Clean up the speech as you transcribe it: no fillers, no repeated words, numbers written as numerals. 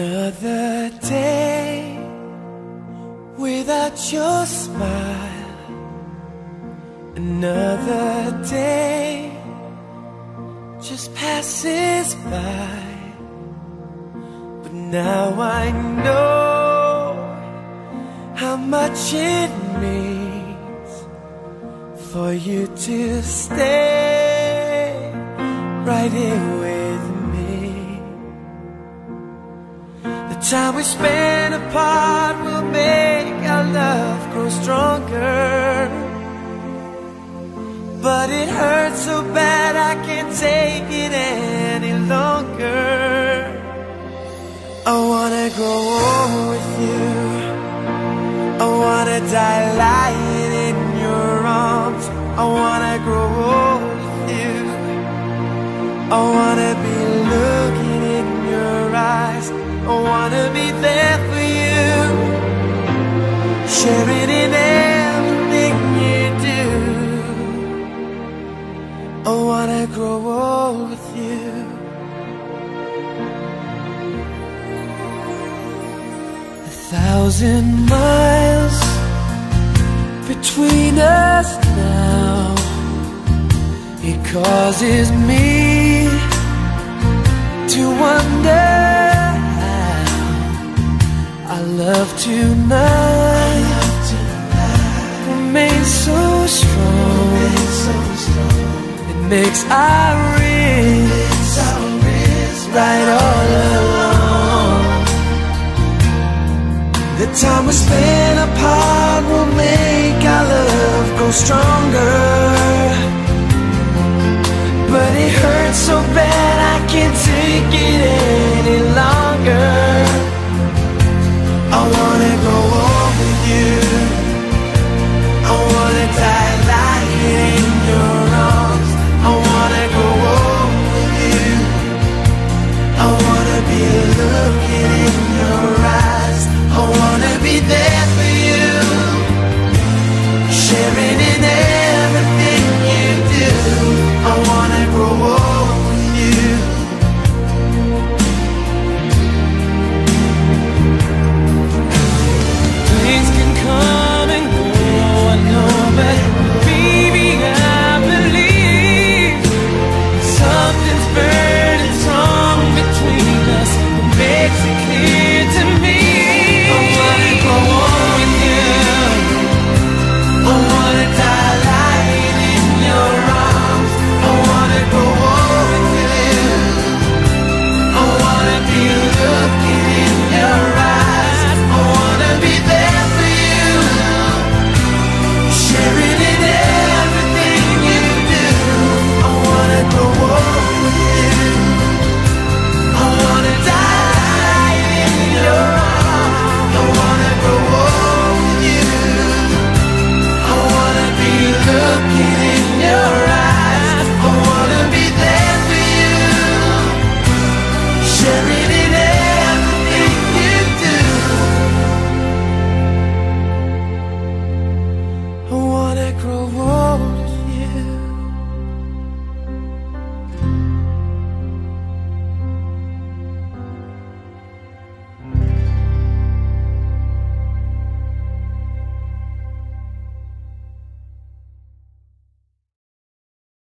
Another day without your smile. Another day just passes by. But now I know how much it means for you to stay right here with me. The time we spend apart will make our love grow stronger. But it hurts so bad I can't take it any longer. I wanna grow old with you. I wanna die lying in your arms. I wanna grow old with you. I wanna be looking in your eyes. I wanna be there for you, sharing in everything you do. I wanna grow old with you. 1,000 miles between us now. It causes me to wonder how our love tonight remains so strong. It makes our wrists right all along. The time we spend apart will make our love grow stronger.